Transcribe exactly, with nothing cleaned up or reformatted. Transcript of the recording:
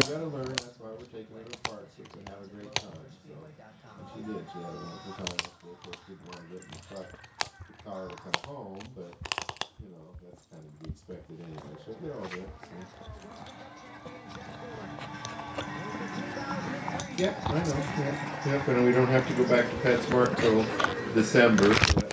gotta learn. That's why we're taking it apart so we can have a great time. So, and she did. She had a wonderful time. She, of course, didn't want to get in the truck, the car to come home, but you know that's kind of to be expected anyway. She'll get over it. So. Yeah, I know. Yeah, yeah, but we don't have to go back to PetSmart till December. So